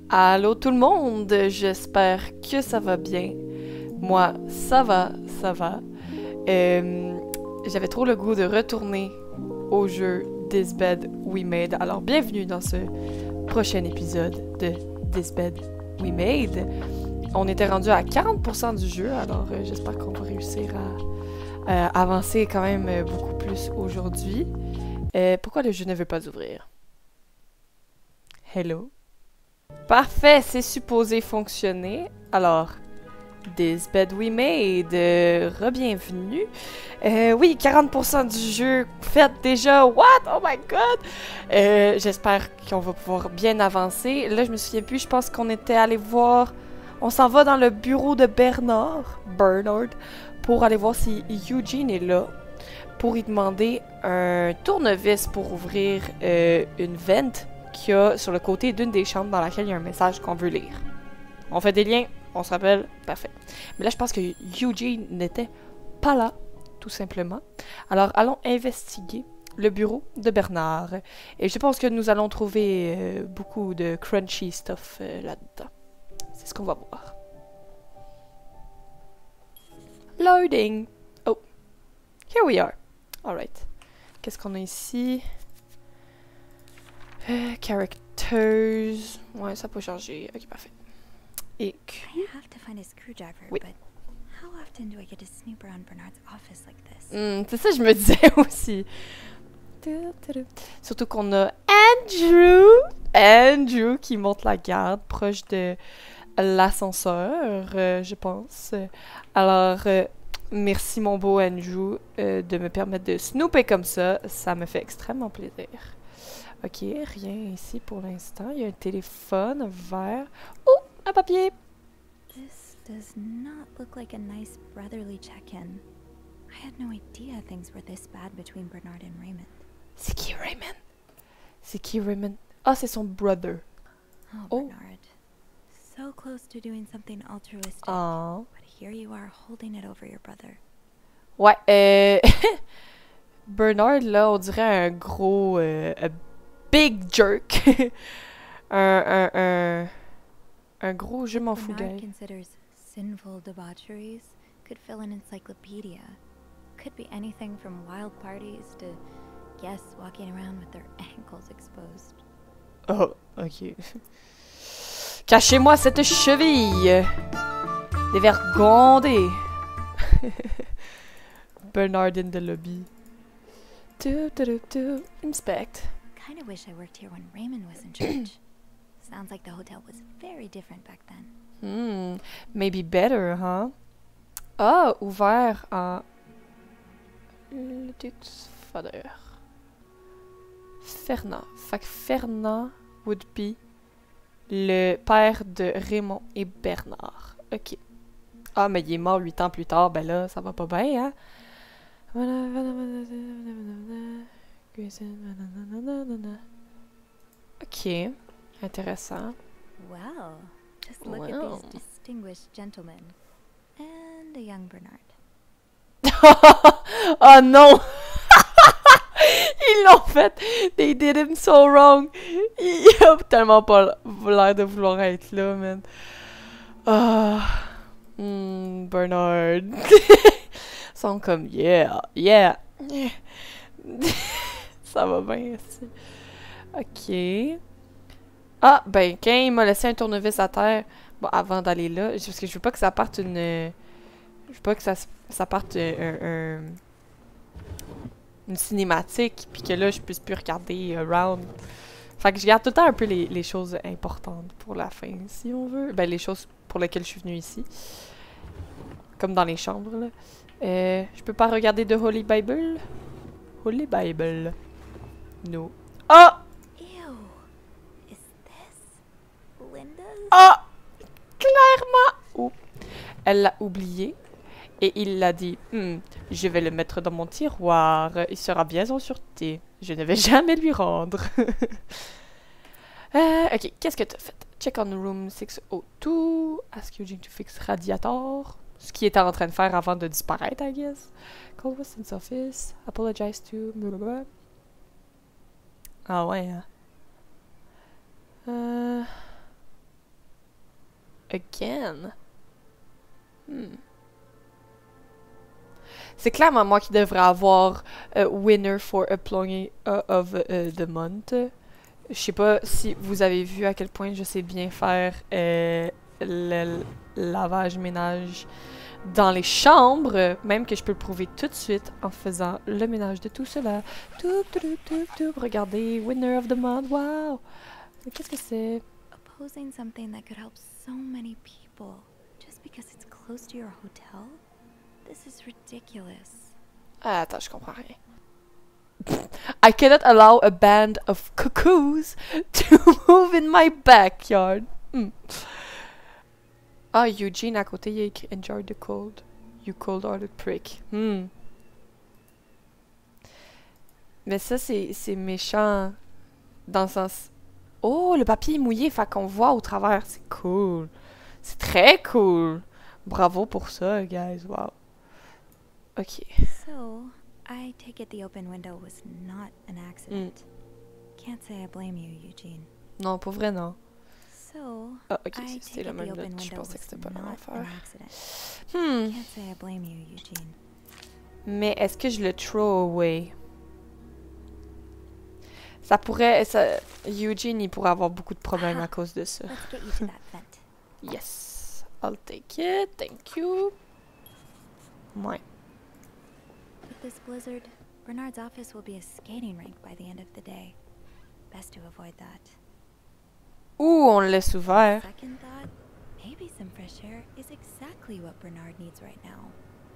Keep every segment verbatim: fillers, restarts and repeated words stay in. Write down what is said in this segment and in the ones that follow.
Allô tout le monde, j'espère que ça va bien. Moi, ça va, ça va. Euh, J'avais trop le goût de retourner au jeu This Bed We Made. Alors bienvenue dans ce prochain épisode de This Bed We Made. On était rendu à quarante pour cent du jeu, alors euh, j'espère qu'on va réussir à euh, avancer quand même euh, beaucoup plus aujourd'hui. Euh, pourquoi le jeu ne veut pas ouvrir? Hello? Parfait, c'est supposé fonctionner. Alors, This Bed We Made, euh, re-bienvenue. Euh, oui, quarante pour cent du jeu fait déjà. What? Oh my god! Euh, J'espère qu'on va pouvoir bien avancer. Là, je me souviens plus, je pense qu'on était allé voir... On s'en va dans le bureau de Bernard, Bernard, pour aller voir si Eugene est là, pour y demander un tournevis pour ouvrir euh, une vente qu'il y a sur le côté d'une des chambres dans laquelle il y a un message qu'on veut lire. On fait des liens, on se rappelle, parfait. Mais là, je pense que Eugene n'était pas là, tout simplement. Alors, allons investiguer le bureau de Bernard. Et je pense que nous allons trouver euh, beaucoup de crunchy stuff euh, là-dedans. C'est ce qu'on va voir. Loading. Oh. Here we are. Alright. Qu'est-ce qu'on a ici? Euh, characters. Ouais, ça peut changer. Ok, parfait. Et I have to find a screwdriver, oui. but how often do I get to snoop around Bernard's office like this? Mm, c'est ça, je me disais aussi. Surtout qu'on a Andrew. Andrew qui monte la garde proche de l'ascenseur, euh, je pense. Alors, euh, merci mon beau Andrew euh, de me permettre de snooper comme ça. Ça me fait extrêmement plaisir. Ok, rien ici pour l'instant. Il y a un téléphone vert. Oh, un papier! This does not look like a nice brotherly check-in. I had no idea things were this bad between Bernard and Raymond. C'est qui Raymond? C'est qui Raymond? Ah, c'est son brother. Oh, Oh. Bernard. So close to doing something altruistic. Ah. But here you are holding it over your brother. Ouais, euh... Bernard, là, on dirait un gros... Euh, a big jerk. un, un, un... Un gros je m'en fous Bernard gars. considers sinful debaucheries could fill an encyclopedia. Could be anything from wild parties to guests walking around with their ankles exposed. Oh, ok. Cachez-moi cette cheville! Dévergondée! Bernard in the lobby. Do, do, do, do. Inspect. Kinda wish I worked here when Raymond was in charge. Sounds like the hotel was very different back then. Hmm. Maybe better, huh? Ah, ouvert en... Le Duke's father. Fernand. Fait que Fernand would be le père de Raymond et Bernard. Ok. Ah, mais il est mort huit ans plus tard. Ben là, ça va pas bien, hein? Ok. Intéressant. Well, just look at Wow. these distinguished gentlemen. And a young Bernard. Oh non! Ils l'ont fait! They did him so wrong! Il a tellement pas l'air de vouloir être là, man. Ah. Hmm, Bernard. Ils sont comme, yeah, yeah. Ça va bien ici. Ok. Ah, ben, quand il m'a laissé un tournevis à terre, bon, avant d'aller là, parce que je veux pas que ça parte une... Je veux pas que ça, ça parte un, un- une cinématique, puis que là, je puisse plus regarder around. Fait que je garde tout le temps un peu les, les choses importantes pour la fin, si on veut. Ben, les choses pour lesquelles je suis venue ici. Comme dans les chambres, là. Euh, je peux pas regarder de Holy Bible? Holy Bible. No. Ah! Ew. Is this Linda's? Ah! Clairement! Oh. Elle l'a oublié. Et il l'a dit, hmm, je vais le mettre dans mon tiroir. Il sera bien en sûreté. Je ne vais jamais lui rendre. euh, ok, qu'est-ce que tu as fait? Check on room six oh two. Ask Eugene to fix radiator. Ce qu'il était en train de faire avant de disparaître, I guess. Call Weston's office. Apologize to... Blablabla. Ah ouais, hein. Euh... again. Hmm. C'est clairement moi qui devrais avoir uh, winner for employee uh, of uh, the month. Je sais pas si vous avez vu à quel point je sais bien faire euh, le lavage ménage dans les chambres, même que je peux le prouver tout de suite en faisant le ménage de tout cela. Tout, tout, tout, tout, tout. Regardez, winner of the month, wow! Qu'est-ce que c'est? Opposing something that could help so many people just because it's close to your hotel? This is ridiculous. Ah, attends, je comprends rien. I cannot allow a band of cuckoos to move in my backyard. Hmm. Ah, Eugene, à côté, il a écrit Enjoy the cold. You cold-hearted prick. Hmm. Mais ça, c'est c'est méchant. Dans le sens... Oh, le papier est mouillé, fait qu'on voit au travers. C'est cool. C'est très cool. Bravo pour ça, guys. Wow. Ok. So, I take it the open window was not an accident. Mm. Can't say I blame you, Eugene. Non, pour vrai, non. So, Ah, ok, I c'était take la it the même open note. Je window pensais que was c'était pas la même not an affaire. accident. Hmm. Can't say I blame you, Eugene. Mais est-ce que je le throw away? Ça pourrait... Ça, Eugene, il pourrait avoir beaucoup de problèmes à cause de ça. Let's get you to that vent. Yes. I'll take it. Thank you. Ouais. With this blizzard, Bernard's office will be a skating rink by the end of the day. Best to avoid that. Ouh, on le laisse ouvert. Second thought, maybe some fresh air is exactly what Bernard needs right now.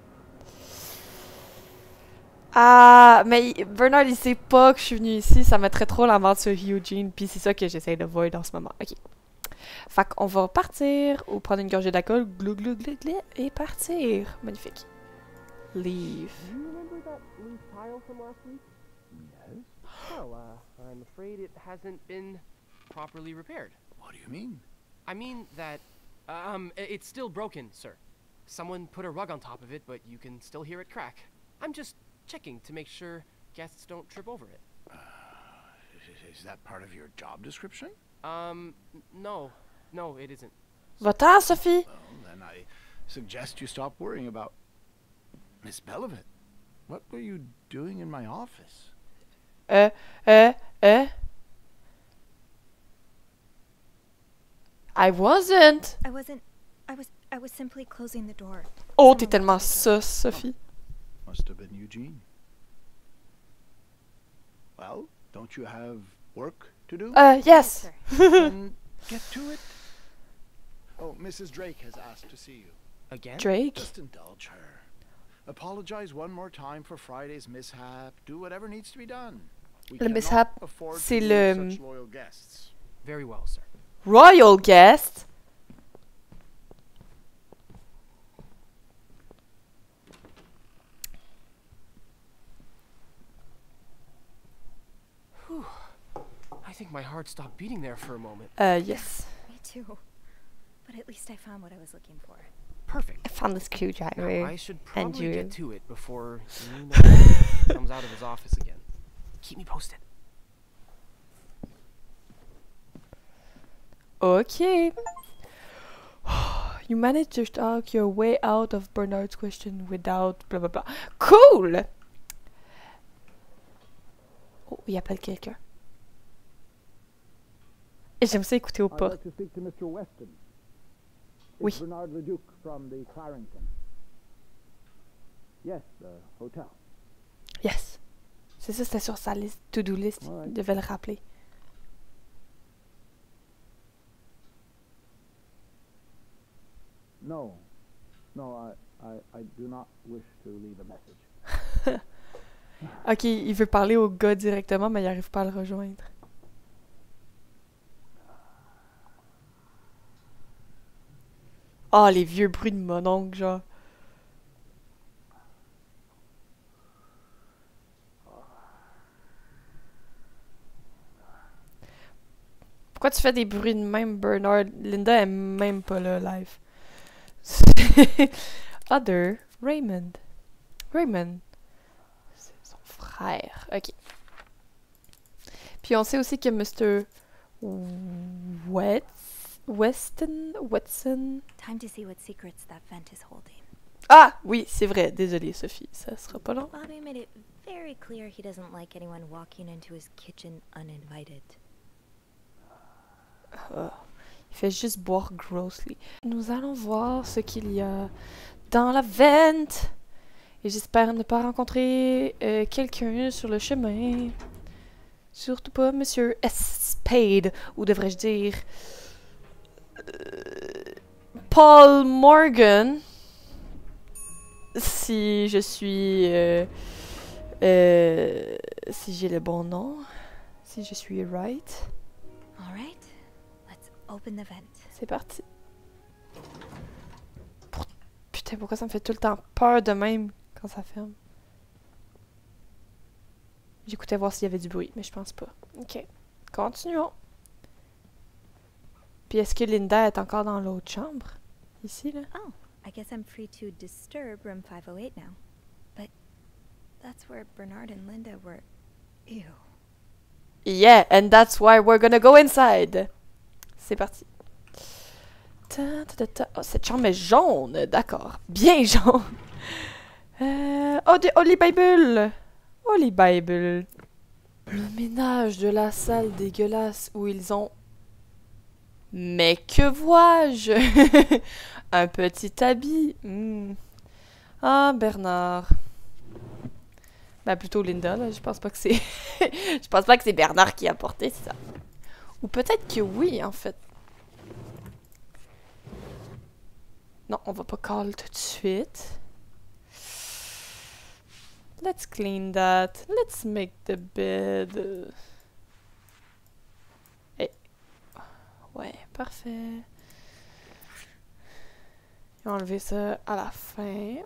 Ah, mais il- Bernard, il sait pas que je suis venue ici. Ça mettrait trop la merde sur Eugene. Puis c'est ça que j'essaie de voir en ce moment. Ok. Fait qu'on va partir ou prendre une gorgée d'alcool. Glou, glou, glou, glou. Et partir. Magnifique. Leave. Do you remember that loose tile from last week? Yes? Well, uh, I'm afraid it hasn't been properly repaired. What do you mean? I mean that, um, i- it's still broken, sir. Someone put a rug on top of it, but you can still hear it crack. I'm just checking to make sure guests don't trip over it. Uh, is that part of your job description? Um, n- no. No, it isn't. Va-t'en, Sophie. Well, then I suggest you stop worrying about Miss Belovit. What were you doing in my office? Euh, euh, euh. I wasn't. I wasn't. I was. I was simply closing the door. Oh, t'es tellement sus, Sophie. Must have been Eugene. Well, don't you have work to do? Uh, yes. Then get to it. Oh, Missus Drake has asked to see you. Again? Drake. Just indulge her. Apologize one more time for Friday's mishap. Do whatever needs to be done. We Le cannot mishap, afford to c'est lose le- such loyal guests. Very well, sir. Royal guest. Whew. I think my heart stopped beating there for a moment. Uh, yes. Me too. But at least I found what I was looking for. Perfect. I found the Now, screwdriver. I should and probably you. get to it before you know comes out of his office again. Keep me posted. Okay. You managed to talk your way out of Bernard's question without blah blah blah. Cool! Oh, il appelle quelqu'un. Et j'aime ça écouter au I'd pas. like to speak to Mister Weston. Oui. It's Bernard Leduc from the Clarrington. Yes, the hotel. Yes. C'est ça, c'était sur sa liste, to-do list. Ouais. Il devait le rappeler. No, no, I, I, I do not wish to leave a message. Ok, il veut parler au gars directement, mais il arrive pas à le rejoindre. Ah, les vieux bruits de mon oncle, genre. Pourquoi tu fais des bruits de même, Bernard? Linda est même pas là, live. Other, Raymond. Raymond. C'est son frère. Ok. Puis on sait aussi que Mister West Weston, Watson. Time to see what secrets that vent is holding. Ah, oui, c'est vrai. Désolée, Sophie. Ça sera pas long. Bobby made it very clear he doesn't like anyone walking into his kitchen uninvited. Oh, il fait juste boire grossly. Nous allons voir ce qu'il y a dans la vente. Et j'espère ne pas rencontrer euh, quelqu'un sur le chemin. Surtout pas Monsieur S. Spade. Ou devrais-je dire... Euh, Paul Morgan. Si je suis... Euh, euh, si j'ai le bon nom. Si je suis right. All right, let's open the vent. C'est parti. Pour- Putain, pourquoi ça me fait tout le temps peur de même quand ça ferme? J'écoutais voir s'il y avait du bruit, mais je pense pas. Ok. Continuons. Puis est-ce que Linda est encore dans l'autre chambre? Ici, là? Oh, I guess I'm free to disturb room five oh eight now. But that's where Bernard and Linda were. Ew. Yeah, and that's why we're gonna go inside. C'est parti. Ta, ta, ta, ta. Oh, cette chambre est jaune, d'accord. Bien jaune. Euh, oh, des Holy Bible. Holy Bible. Le ménage de la salle dégueulasse où ils ont... Mais que vois-je? Un petit habit. Mm. Ah, Bernard. Ben, plutôt Linda, là. Je pense pas que c'est... Je pense pas que c'est Bernard qui a porté ça. Ou peut-être que oui, en fait. Non, on va pas call tout de suite. Let's clean that. Let's make the bed. Hey. Ouais, parfait. Je vais enlever ça à la fin.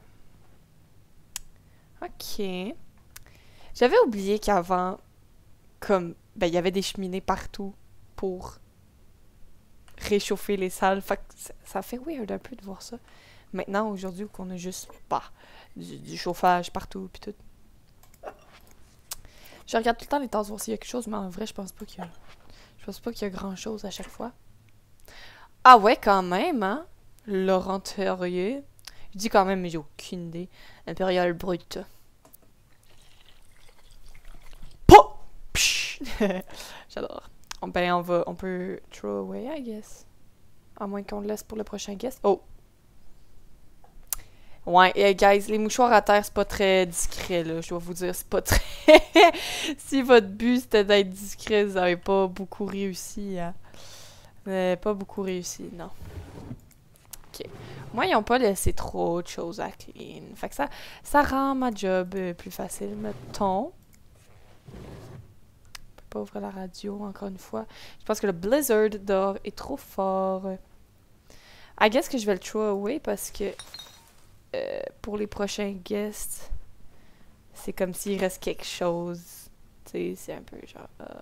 Ok. J'avais oublié qu'avant, comme, ben, il y avait des cheminées partout pour réchauffer les salles. Fait que ça, ça fait weird un peu de voir ça. Maintenant, aujourd'hui, qu'on a juste, bah, du, du chauffage partout, pis tout. Je regarde tout le temps les tasses voir s'il y a quelque chose, mais en vrai, je pense pas qu'il y a... Je pense pas qu'il y a grand-chose à chaque fois. Ah ouais, quand même, hein? Laurent Terrier. Je dis quand même, mais j'ai aucune idée. Impérial Brut. Po! Psh! J'adore. Ben, on va... On peut throw away, I guess. À moins qu'on le laisse pour le prochain guest. Oh! Ouais, hey guys, les mouchoirs à terre, c'est pas très discret, là. Je dois vous dire, c'est pas très... Si votre but, c'était d'être discret, vous avez pas beaucoup réussi à... Euh, pas beaucoup réussi, non. Ok. Moi, ils ont pas laissé trop de choses à clean. Fait que ça, ça rend ma job euh, plus facile, mettons. Je peux pas ouvrir la radio, encore une fois. Je pense que le blizzard dehors est trop fort. I guess que je vais le throw away parce que... Euh, pour les prochains guests, c'est comme s'il reste quelque chose. Tu sais, c'est un peu genre... Euh...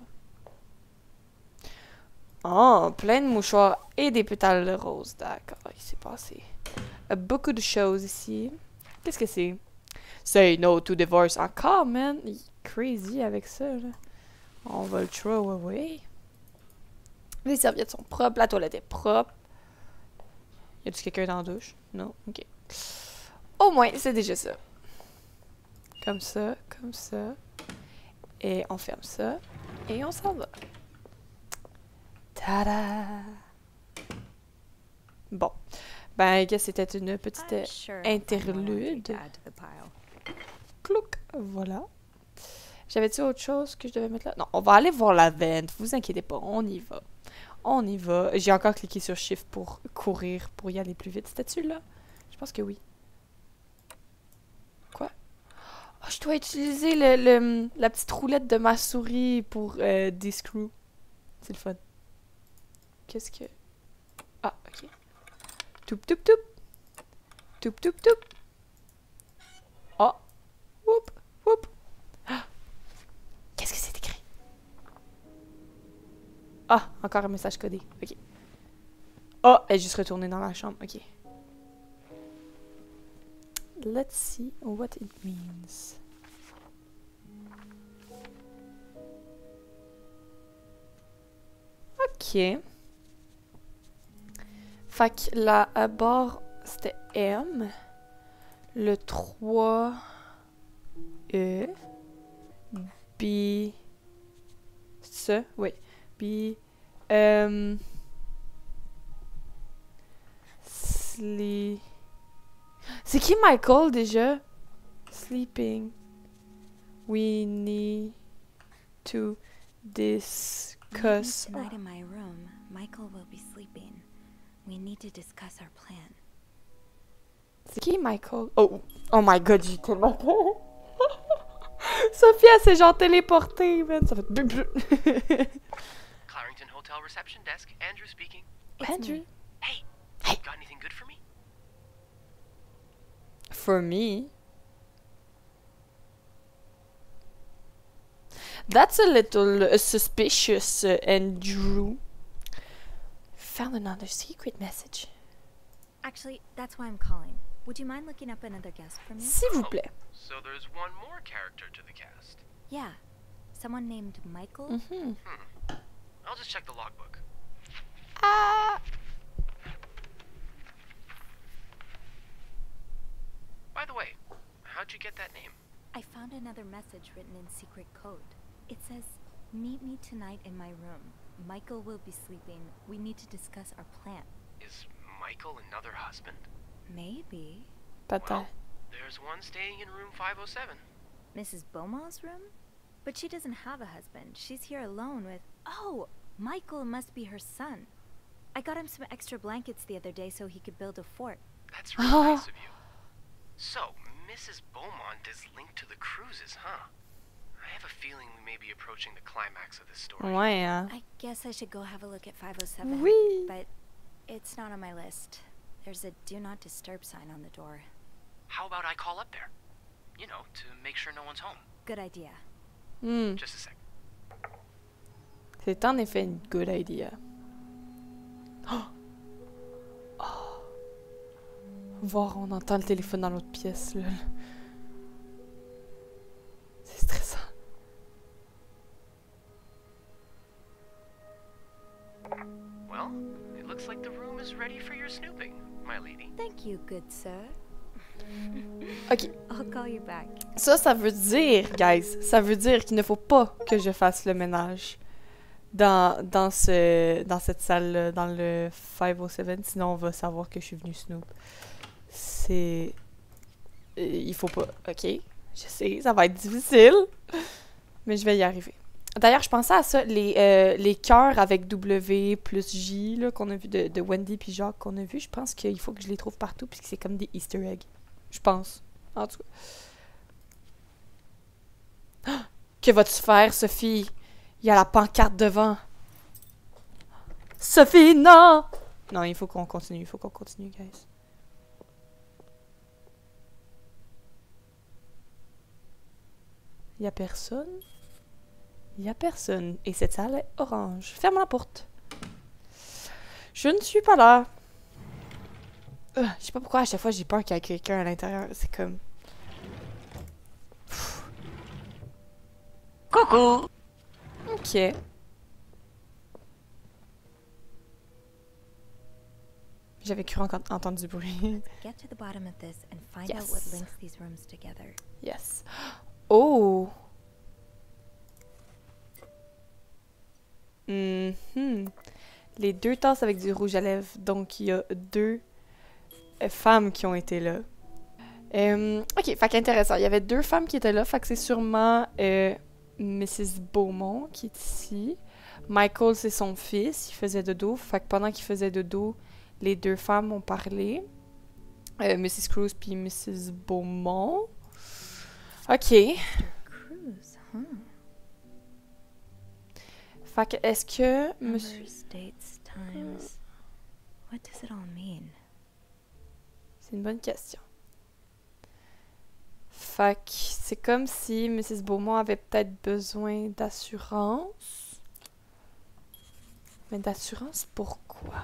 Oh, plein de mouchoirs et des pétales de rose. D'accord, il s'est passé euh, beaucoup de choses ici. Qu'est-ce que c'est? Say no to divorce. Encore, man. Il est crazy avec ça, là. On va le throw away. Les serviettes sont propres. La toilette est propre. Y a-tu quelqu'un dans la douche? Non? Ok. Au moins, c'est déjà ça. Comme ça, comme ça. Et on ferme ça. Et on s'en va. Tada! Bon. Ben, que c'était une petite I'm sure interlude. Clouc! Voilà. J'avais-tu autre chose que je devais mettre là? Non, on va aller voir la vente. Vous inquiétez pas, on y va. On y va. J'ai encore cliqué sur Shift pour courir, pour y aller plus vite. C'était-tu là? Je pense que oui. Quoi? Oh, je dois utiliser le, le, la petite roulette de ma souris pour euh, des screws. C'est le fun. Qu'est-ce que... Ah, ok. Toup, toup, toup. Toup, toup, toup. Oh. Whoop, whoop. Ah. Qu'est-ce que c'est écrit? Ah, encore un message codé. Ok. Oh, elle est juste retournée dans la chambre. Ok. Let's see what it means. Ok. Fait que la à barre, c'était M. Le trois, E. B. Ça, oui. B. Euh. Sleep. C'est qui Michael déjà? Sleeping. We need to discuss. Tonight in my room, Michael will be sleeping. We need to discuss our plan. C'est qui Michael? Oh, oh my god, j'ai tellement peur. Sophie, elle s'est genre téléportée, man. Ça fait. Clarrington Hotel reception desk. Andrew speaking. It's Andrew? me. Hey. Hey. Got anything good for me? For me. That's a little uh, suspicious, uh, Andrew. Found another secret message. Actually, that's why I'm calling. Would you mind looking up another guest for me? S'il vous plaît. So there's one more character to the cast. Yeah. Someone named Michael? Mm-hmm. Hmm. I'll just check the logbook. Ah! By the way, how'd you get that name? I found another message written in secret code. It says, meet me tonight in my room. Michael will be sleeping. We need to discuss our plan. Is Michael another husband? Maybe. Peut-être. Well, there's one staying in room five oh seven. Missus Beaumont's room? But she doesn't have a husband. She's here alone with... Oh! Michael must be her son. I got him some extra blankets the other day so he could build a fort. That's really nice of you. So, Missus Beaumont is linked to the cruises, huh? I have a feeling we may be approaching the climax of this story. Ouais, hein? I guess I should go have a look at five oh seven. Oui. But it's not on my list. There's a do not disturb sign on the door. How about I call up there? You know, to make sure no one's home. Good idea. Hmm. Just a sec. C'est en effet une good idea. Oh! Oh. Voir, on entend le téléphone dans l'autre pièce, là. C'est stressant. Well, it looks like the room is ready for your snooping, my lady. Thank you, good sir. Ok. I'll call you back. Ça, ça veut dire, guys, ça veut dire qu'il ne faut pas que je fasse le ménage dans, dans, ce, dans cette salle-là, dans le five oh seven, sinon on va savoir que je suis venue Snoop. C'est... Euh, il faut pas... Ok, je sais, ça va être difficile, mais je vais y arriver. D'ailleurs, je pensais à ça, les, euh, les cœurs avec W plus J, là, qu'on a vu de, de Wendy puis Jacques, qu'on a vu, je pense qu'il faut que je les trouve partout, puisque c'est comme des Easter eggs. Je pense. En tout cas. Ah! Que vas-tu faire, Sophie? Il y a la pancarte devant. Sophie, non! Non, il faut qu'on continue. Il faut qu'on continue, guys. Il y a personne? Il y a personne. Et cette salle est orange. Ferme la porte. Je ne suis pas là. Uh, je sais pas pourquoi à chaque fois j'ai peur qu'il y ait quelqu'un à l'intérieur. C'est comme... Pfff. Coucou! Ok. J'avais cru encore entendre du bruit. Get to the bottom of this and find Yes. out what links these rooms together. Yes. Oh! Mhm. Les deux tasses avec du rouge à lèvres. Donc, il y a deux euh, femmes qui ont été là. Euh, ok, fait qu'intéressant. Il y avait deux femmes qui étaient là. Fait que c'est sûrement euh, missus Beaumont qui est ici. Michael, c'est son fils. Il faisait dodo. Fait que pendant qu'il faisait dodo, les deux femmes ont parlé. Euh, missus Cruz puis missus Beaumont. Ok. Cruise, huh? Fait que est-ce que monsieur... Numbers, dates, times. What does it all mean? C'est une bonne question. Fait que c'est comme si missus Beaumont avait peut-être besoin d'assurance. Mais d'assurance pourquoi?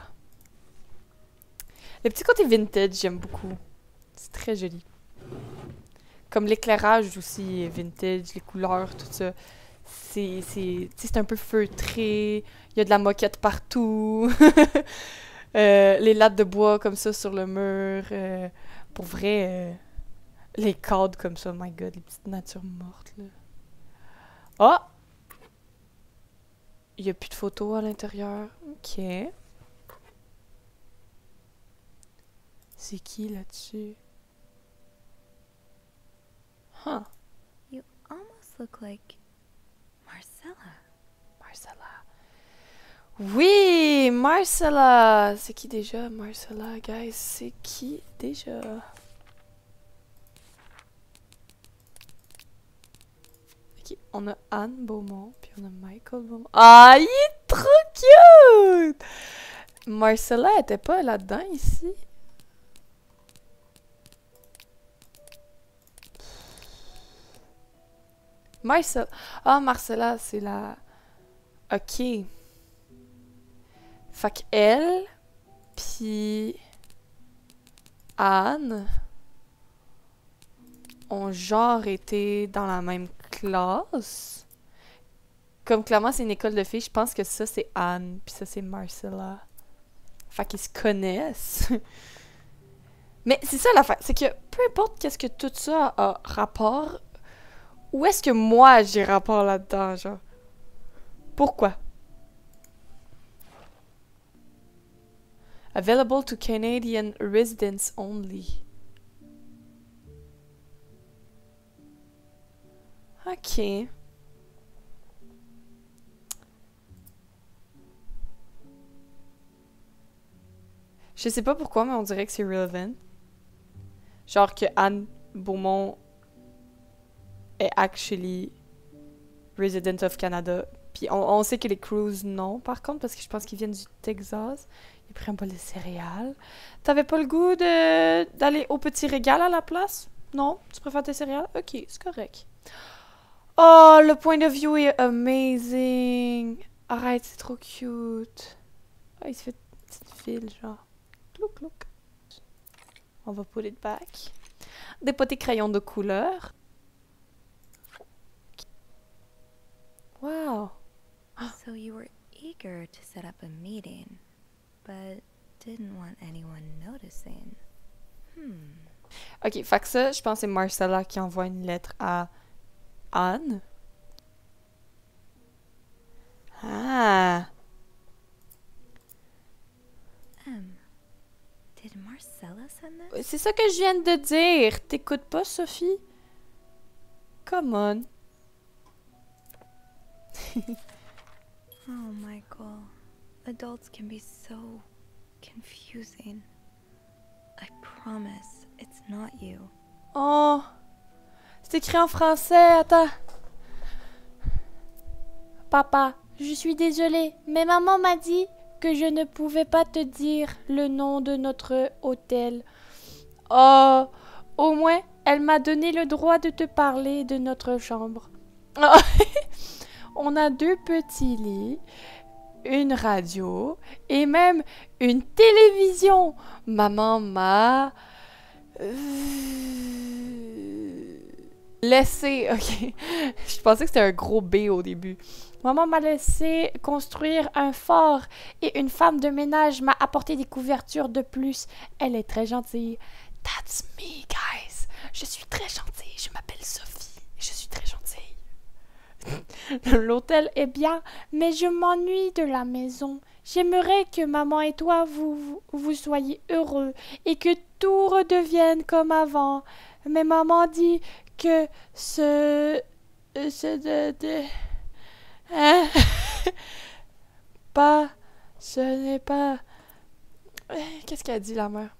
Le petit côté vintage, j'aime beaucoup. C'est très joli. Comme l'éclairage aussi est vintage, les couleurs, tout ça. C'est c'est- tu sais, c'est un peu feutré. Il y a de la moquette partout. Euh, les lattes de bois comme ça sur le mur. Euh, pour vrai, euh, les cadres comme ça, my god, les petites natures mortes, là. Oh! Il y a plus de photos à l'intérieur. Ok. C'est qui là-dessus? Huh. You almost look like Marcella. Marcella. Oui, Marcella. C'est qui déjà, Marcella, guys? C'est qui déjà? Ok, on a Anne Beaumont, puis on a Michael Beaumont. Ah, il est trop cute! Marcella était pas là-dedans, ici? Marcella. Ah, Marcella, c'est la... Ok. Fait qu'elle, puis Anne ont genre été dans la même classe. Comme clairement c'est une école de filles, je pense que ça c'est Anne, puis ça c'est Marcella. Fait qu'ils se connaissent. Mais c'est ça l'affaire, c'est que peu importe qu'est-ce que tout ça a rapport, où est-ce que moi j'ai rapport là-dedans, genre? Pourquoi? Available to Canadian residents only. Ok. Je sais pas pourquoi, mais on dirait que c'est relevant. Genre que Anne Beaumont est actually resident of Canada. Puis on, on sait que les Crews, non, par contre, parce que je pense qu'ils viennent du Texas. Ils prennent pas les céréales. T'avais pas le goût de d'aller au petit régal à la place? Non? Tu préfères tes céréales? Ok, c'est correct. Oh, le point de view est amazing! Arrête, c'est trop cute. Oh, il se fait une petite file, genre. Clouc, clouc. On va put it back. Des petits crayons de couleur. Wow! So you were eager to set up a meeting, but didn't want anyone noticing. Hmm. Ok, fait que ça, je pense que c'est Marcella qui envoie une lettre à Anne. Ah! Um, did Marcella send this? C'est ça que je viens de dire. T'écoutes pas, Sophie? Come on. Oh, Michael. Adults can be so confusing. I promise it's not you. Oh! C'est écrit en français, attends. Papa, je suis désolée, mais maman m'a dit que je ne pouvais pas te dire le nom de notre hôtel. Oh! Au moins, elle m'a donné le droit de te parler de notre chambre. Oh. On a deux petits lits, une radio et même une télévision. Maman m'a... Euh... laissé... Ok. Je pensais que c'était un gros B au début. Maman m'a laissé construire un fort et une femme de ménage m'a apporté des couvertures de plus. Elle est très gentille. That's me, guys. Je suis très gentille. Je m'appelle Sophie. Je suis très gentille. L'hôtel est bien, mais je m'ennuie de la maison. J'aimerais que maman et toi, vous, vous, vous soyez heureux et que tout redevienne comme avant. Mais maman dit que ce... ce de... de hein? Pas... Ce n'est pas... Qu'est-ce qu'elle dit, la mère?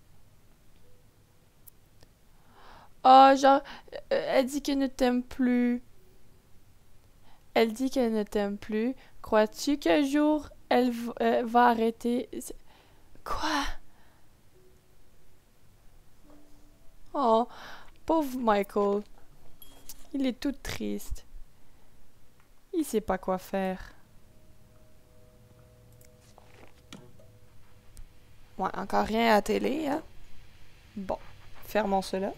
Oh, genre... Elle dit qu'elle ne t'aime plus. Elle dit qu'elle ne t'aime plus. Crois-tu qu'un jour, elle euh, va arrêter... Quoi? Oh, pauvre Michael. Il est tout triste. Il sait pas quoi faire. Ouais, encore rien à la télé, hein? Bon, fermons cela.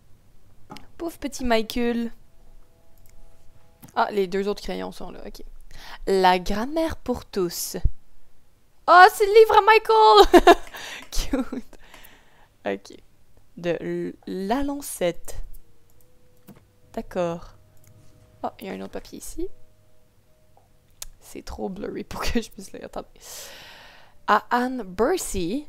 Pauvre petit Michael. Ah, les deux autres crayons sont là, ok. La grammaire pour tous. Oh, c'est le livre à Michael! Cute. Ok. De l'Alancette. D'accord. Oh, il y a un autre papier ici. C'est trop blurry pour que je puisse lire. Attendez. À Anne Bercy.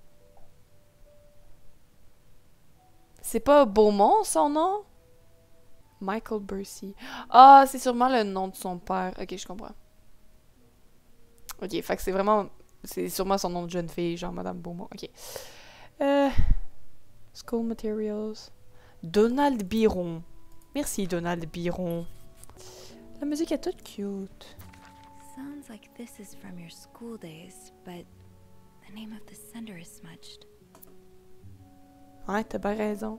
C'est pas Beaumont, son nom? Michael Bercy. Ah, c'est sûrement le nom de son père. Ok, je comprends. Ok, fait que c'est vraiment... C'est sûrement son nom de jeune fille, genre Madame Beaumont. Ok. Euh... School Materials. Donald Biron. Merci, Donald Biron. La musique est toute cute. Sounds like this is from your school days, but the name of the sender is smudged. Ouais, t'as bien raison.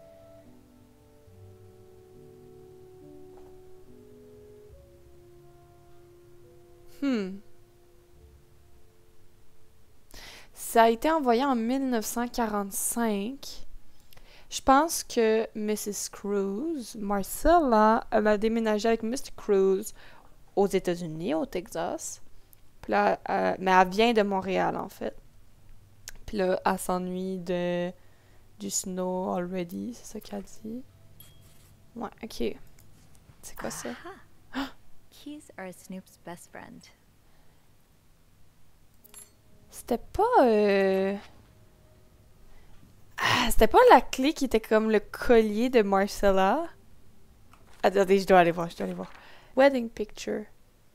Hmm. Ça a été envoyé en mille neuf cent quarante-cinq. Je pense que missus Cruz, Marcella, elle a déménagé avec mister Cruz aux États-Unis, au Texas. Puis là, euh, mais elle vient de Montréal, en fait. Puis là, elle s'ennuie de du snow already, c'est ça qu'elle dit. Ouais, ok. C'est quoi ça? Aha. Keys are Snoop's best friend. C'était pas... Euh... Ah, c'était pas la clé qui était comme le collier de Marcella? Attendez, je dois aller voir, je dois aller voir. Wedding picture.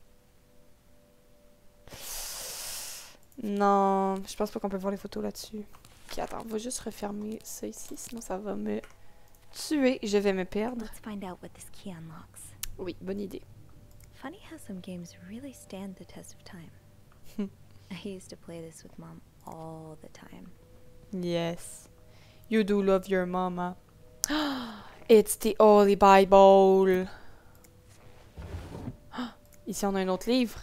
Non, je pense pas qu'on peut voir les photos là-dessus. Ok, attends, on va juste refermer ça ici, sinon ça va me tuer. Je vais me perdre. Let's find out what this key unlocks. Oui, bonne idée. Funny how some games really stand the test of time. I used to play this with Mom all the time. Yes. You do love your mama. It's the Holy Bible. Ici, on a un autre livre.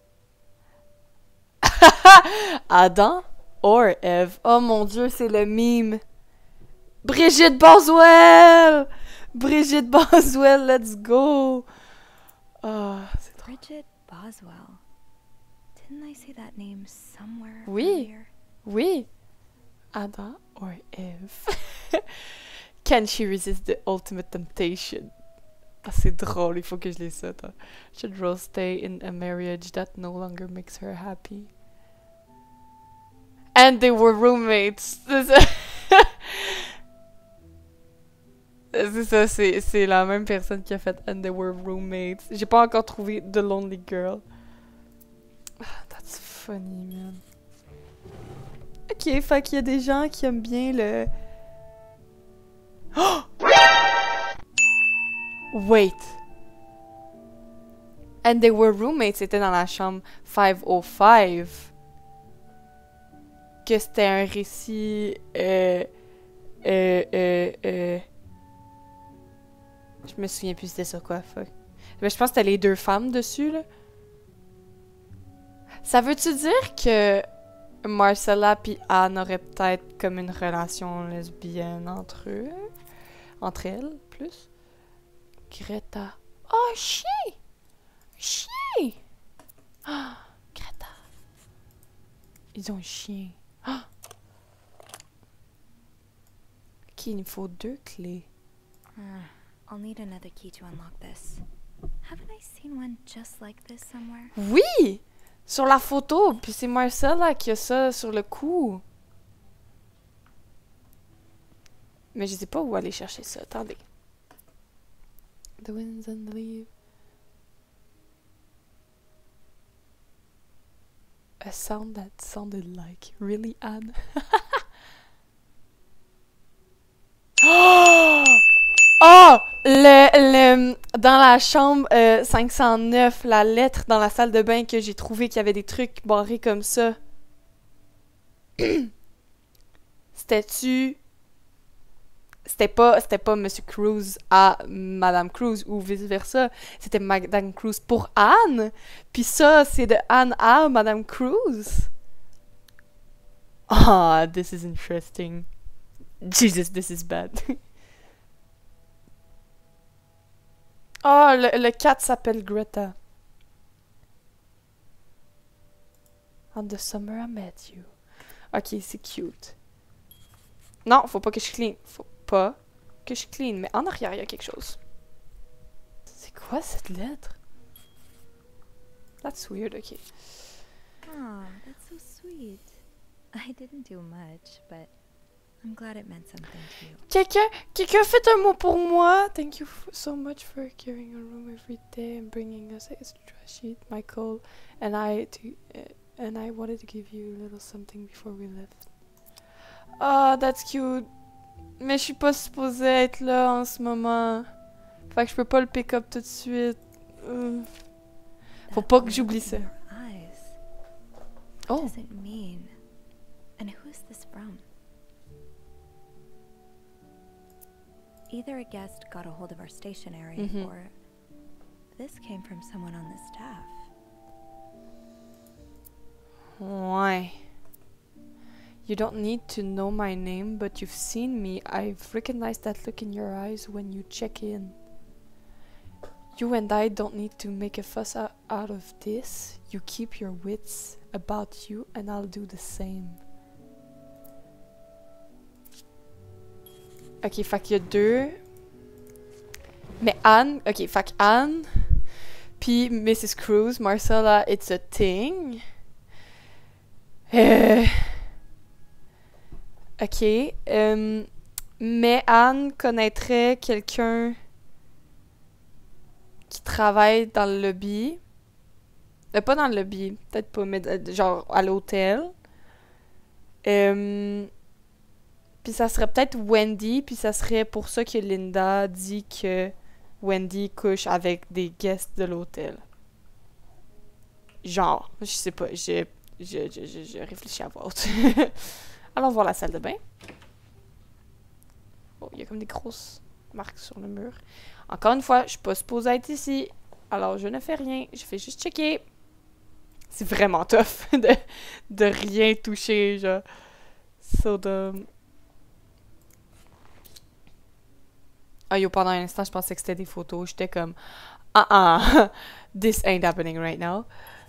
Adam or Eve. Oh mon Dieu, c'est le mime. Brigitte Boswell! Brigitte Boswell, let's go! Oh, c'est trop... Bridget Boswell. Didn't I see that name somewhere Oui. earlier? Oui. Adam or Eve. Can she resist the ultimate temptation? Ah, c'est drôle, il faut que je lise ça. Attends. Should Rose stay in a marriage that no longer makes her happy? And they were roommates. C'est ça, c'est ça, c'est, c'est la même personne qui a fait And they were roommates. J'ai pas encore trouvé The Lonely Girl. Ah, that's funny, man. Ok, fait qu'il y a des gens qui aiment bien le... Oh! Wait. And they were roommates, c'était dans la chambre cinq cent cinq. Que c'était un récit... Euh... Euh... Euh... euh... Je me souviens plus c'était ça quoi, fuck. Mais je pense que c'était les deux femmes dessus, là. Ça veut-tu dire que Marcella puis Anne auraient peut-être comme une relation lesbienne entre eux? Entre elles, plus? Greta. Oh, chien! Chien! Ah, Greta. Ils ont un chien. Ah! Ok, il nous faut deux clés. Uh, I'll need another key to unlock this. Haven't I seen one just like this somewhere? Oui! Sur la photo, puis c'est Marcella qui a ça sur le cou. Mais je sais pas où aller chercher ça. Attendez. The winds and the leaves. A sound that sounded like really Anne. Oh! Oh! Le, le, dans la chambre euh, cinq cent neuf, la lettre dans la salle de bain que j'ai trouvé qu'il y avait des trucs barrés comme ça. C'était-tu... C'était pas, c'était pas Monsieur Cruz à Madame Cruz ou vice-versa. C'était Madame Cruz pour Anne. Puis ça, c'est de Anne à Madame Cruz. Ah, this is interesting. Jesus, this is bad. Oh, le, le cat s'appelle Greta. On the summer I met you. Ok, c'est cute. Non, faut pas que je clean. Faut pas que je clean. Mais en arrière, il y a quelque chose. C'est quoi cette lettre? That's weird, ok. Oh, that's so sweet. I didn't do much, but I'm glad it meant something to you. Quelqu'un, quelqu'un fait un mot pour moi. Thank you f- so much for carrying our room every day and bringing us extra sheet, Michael. And I, to, uh, and I wanted to give you a little something before we left. Oh, that's cute. Mais je suis pas supposée être là en ce moment. Fait que je peux pas le pick up tout de suite. Euh. Faut That pas que look j'oublie in ça. your eyes. What Oh. does it mean? And who's this from? Either a guest got a hold of our stationery, Mhm. or this came from someone on the staff. Ouais. You don't need to know my name, but you've seen me. I've recognized that look in your eyes when you check in. You and I don't need to make a fuss o- out of this. You keep your wits about you, and I'll do the same. Ok, fait qu'il y a deux. Mais Anne, ok, fait que Anne, puis missus Cruz, Marcella, it's a thing. Euh... Ok. euh, mais Anne connaîtrait quelqu'un qui travaille dans le lobby. Euh, pas dans le lobby, peut-être pas, mais euh, genre à l'hôtel. Euh, puis ça serait peut-être Wendy, puis ça serait pour ça que Linda dit que Wendy couche avec des guests de l'hôtel. Genre, je sais pas, je, je, je, je, je réfléchis à voix haute. Allons voir la salle de bain. Oh, il y a comme des grosses marques sur le mur. Encore une fois, je suis pas supposée être ici. Alors, je ne fais rien. Je fais juste checker. C'est vraiment tough de, de rien toucher, genre. So dumb. Ah yo, pendant un instant, je pensais que c'était des photos. J'étais comme, ah ah, this ain't happening right now.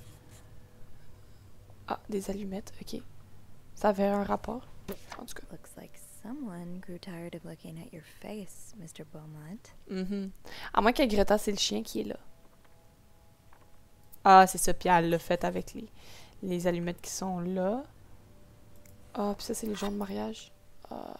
Ah, des allumettes, ok. Ça avait un rapport. En tout cas. Looks like someone grew tired of looking at your face, Mister Beaumont. Mhm. À moins que Greta, c'est le chien qui est là. Ah, c'est ça. Puis elle l'a fait avec les, les allumettes qui sont là. Ah, puis ça, c'est les jours de mariage. Ah.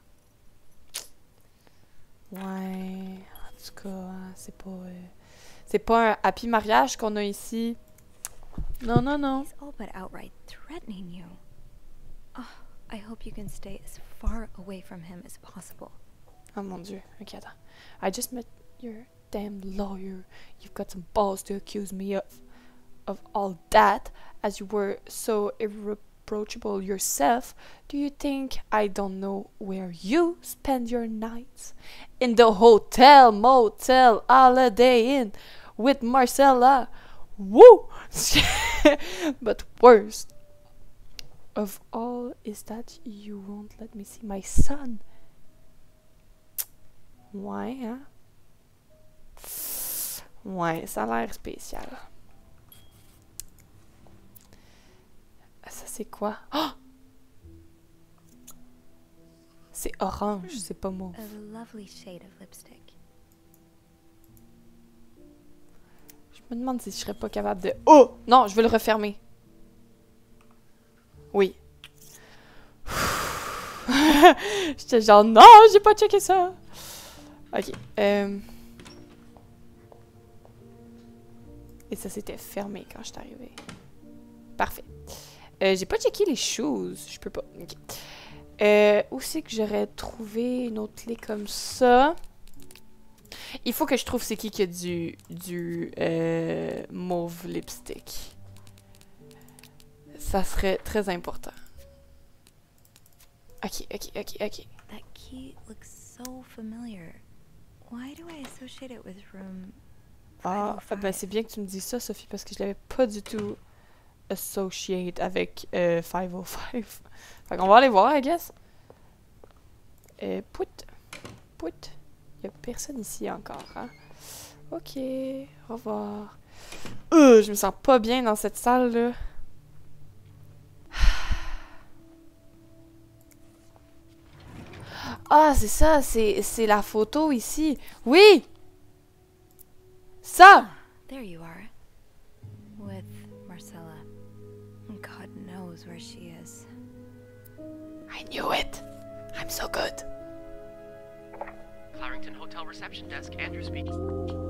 Ouais. En tout cas, hein, c'est pas... euh, c'est pas un happy mariage qu'on a ici. Non, non, non. He's all but outright threatening you. Oh, I hope you can stay as far away from him as possible. Oh mon Dieu. Ok, attends. I just met your damn lawyer. You've got some balls to accuse me of of all that, as you were so irreproachable yourself. Do you think I don't know where you spend your nights? In the hotel, motel, holiday inn with Marcella. Woo! But worst of all is that you won't let me see my son. Ouais, hein? Ouais, ça a l'air spécial. Ça, c'est quoi? Oh! C'est orange, c'est pas mauve. A lovely shade of lipstick. Je me demande si je serais pas capable de... Oh! Non, je vais le refermer. Oui. J'étais genre, non, j'ai pas checké ça. Ok. Euh... Et ça, c'était fermé quand je suis arrivée. Parfait. Euh, j'ai pas checké les choses. Je peux pas. Ok. Euh, où c'est que j'aurais trouvé une autre clé comme ça? Il faut que je trouve c'est qui qui a du, du euh, mauve lipstick. Ça serait très important. Ok, ok, ok, ok. That key looks so familiar. Why do I associate it with room Ah, five oh ben five? c'est bien que tu me dises ça, Sophie, parce que je l'avais pas du tout associate avec euh, cinq cent cinq. Fait qu'on va aller voir, I guess. Euh, pout. Pout. Y a personne ici encore, hein. Ok, au revoir. Euh, je me sens pas bien dans cette salle, là. Ah, c'est ça, c'est c'est la photo ici. Oui! Ça! There you are. With Marcella. God knows where she is. I knew it. I'm so good. Clarington Hotel reception desk, Andrew speaking.